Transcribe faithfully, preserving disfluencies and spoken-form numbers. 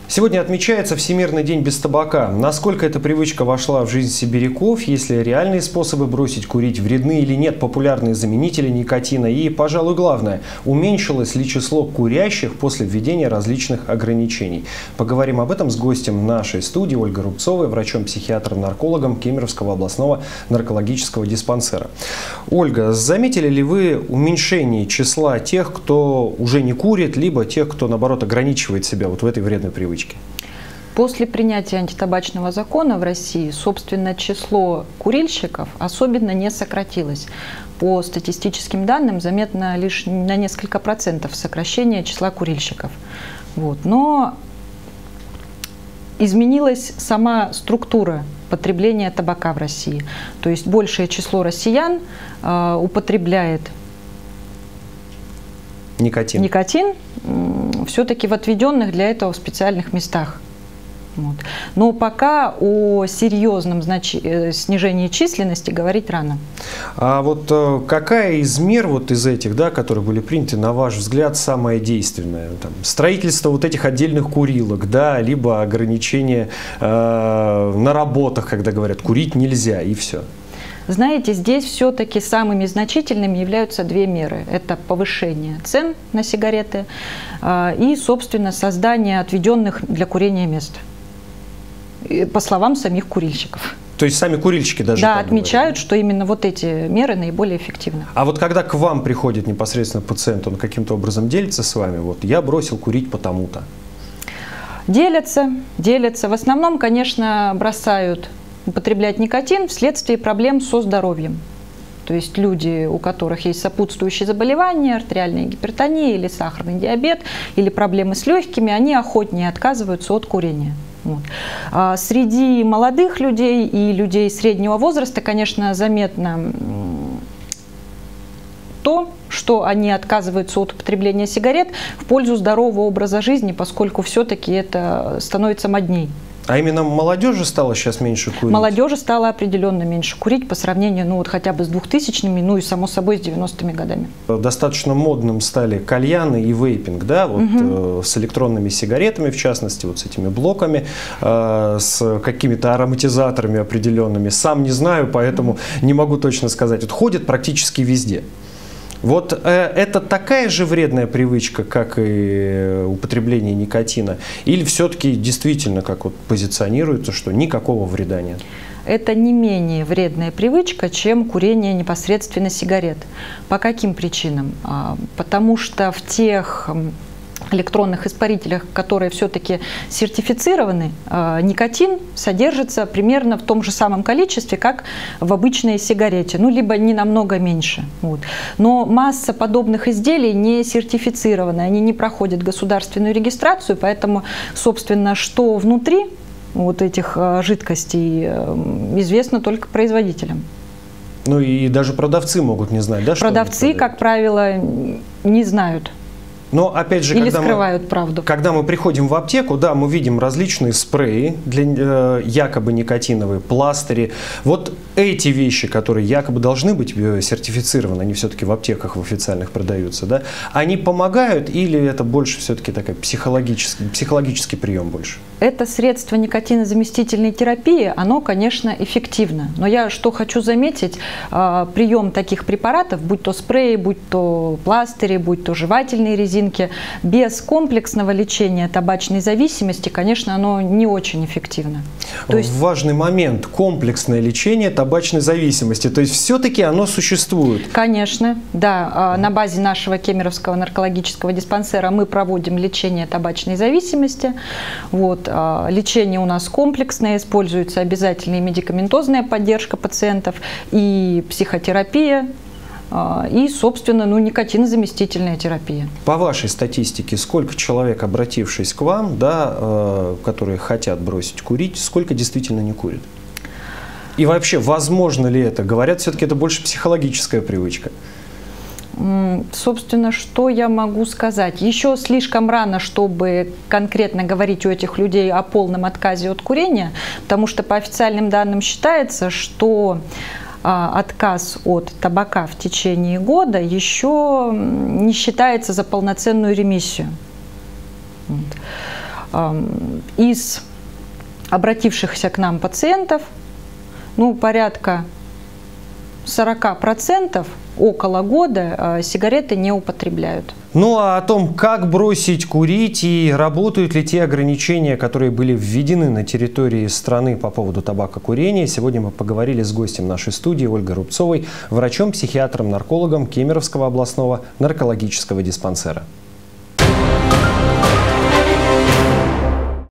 Сегодня отмечается Всемирный день без табака. Насколько эта привычка вошла в жизнь сибиряков, есть ли реальные способы бросить курить, вредны или нет популярные заменители никотина? И, пожалуй, главное, уменьшилось ли число курящих после введения различных ограничений? Поговорим об этом с гостем нашей студии Ольгой Рубцовой, врачом-психиатром-наркологом Кемеровского областного наркологического диспансера. Ольга, заметили ли вы уменьшение числа тех, кто уже не курит, либо тех, кто, наоборот, ограничивает себя вот в этой вредной привычке? После принятия антитабачного закона в России, собственно, число курильщиков особенно не сократилось. По статистическим данным, заметно лишь на несколько процентов сокращение числа курильщиков. Вот. Но изменилась сама структура потребления табака в России. То есть большее число россиян э, употребляет никотин, никотин все-таки в отведенных для этого специальных местах. Вот. Но пока о серьезном знач... снижении численности говорить рано. А вот э, какая из мер вот из этих, да, которые были приняты, на ваш взгляд, самая действенная? Там, строительство вот этих отдельных курилок, да, либо ограничение э, на работах, когда говорят, курить нельзя, и все. Знаете, здесь все-таки самыми значительными являются две меры. Это повышение цен на сигареты э, и, собственно, создание отведенных для курения мест. По словам самих курильщиков. То есть сами курильщики даже Да, отмечают, что именно вот эти меры наиболее эффективны. А вот когда к вам приходит непосредственно пациент, он каким-то образом делится с вами, вот я бросил курить потому-то? Делятся, делятся. В основном, конечно, бросают употреблять никотин вследствие проблем со здоровьем. То есть люди, у которых есть сопутствующие заболевания, артериальная гипертония или сахарный диабет, или проблемы с легкими, они охотнее отказываются от курения. Вот. А среди молодых людей и людей среднего возраста, конечно, заметно то, что они отказываются от употребления сигарет в пользу здорового образа жизни, поскольку все-таки это становится модней. А именно молодежи стало сейчас меньше курить? Молодежи стало определенно меньше курить по сравнению, ну вот хотя бы с двухтысячными, ну и само собой с девяностыми годами. Достаточно модным стали кальяны и вейпинг, да, вот угу. э, с электронными сигаретами, в частности, вот с этими блоками, э, с какими-то ароматизаторами определенными. Сам не знаю, поэтому угу. не могу точно сказать. Вот ходят практически везде. Вот э, это такая же вредная привычка, как и употребление никотина? Или все-таки действительно, как вот позиционируется, что никакого вреда нет? Это не менее вредная привычка, чем курение непосредственно сигарет. По каким причинам? Потому что в тех электронных испарителях, которые все-таки сертифицированы, никотин содержится примерно в том же самом количестве, как в обычной сигарете, ну, либо не намного меньше. Вот. Но масса подобных изделий не сертифицированы, они не проходят государственную регистрацию, поэтому, собственно, что внутри вот этих жидкостей, известно только производителям. Ну и даже продавцы могут не знать, да? Продавцы, как правило, не знают. Но опять же, Или когда скрывают мы, правду. Когда мы приходим в аптеку, да, мы видим различные спреи, для, э, якобы никотиновые, пластыри. Вот эти вещи, которые якобы должны быть сертифицированы, они все-таки в аптеках в официальных продаются, да, они помогают или это больше все-таки такой психологический, психологический прием больше? Это средство никотинозаместительной терапии, оно, конечно, эффективно. Но я что хочу заметить, э, прием таких препаратов, будь то спреи, будь то пластыри, будь то жевательные резинки, без комплексного лечения табачной зависимости, конечно, оно не очень эффективно. То есть... Важный момент – комплексное лечение табачной зависимости. То есть все-таки оно существует? Конечно, да. На базе нашего Кемеровского наркологического диспансера мы проводим лечение табачной зависимости. Вот. Лечение у нас комплексное, используется обязательная медикаментозная поддержка пациентов и психотерапия. И, собственно, ну, никотинозаместительная терапия. По вашей статистике, сколько человек, обратившись к вам, да, э, которые хотят бросить курить, сколько действительно не курят? И вообще, возможно ли это? Говорят, все-таки это больше психологическая привычка. Собственно, что я могу сказать? Еще слишком рано, чтобы конкретно говорить у этих людей о полном отказе от курения, потому что по официальным данным считается, что отказ от табака в течение года еще не считается за полноценную ремиссию. из обратившихся к нам пациентов, ну, порядка сорок процентов около года сигареты не употребляют. Ну а о том, как бросить курить и работают ли те ограничения, которые были введены на территории страны по поводу табакокурения, сегодня мы поговорили с гостем нашей студии Ольгой Рубцовой, врачом-психиатром-наркологом Кемеровского областного наркологического диспансера.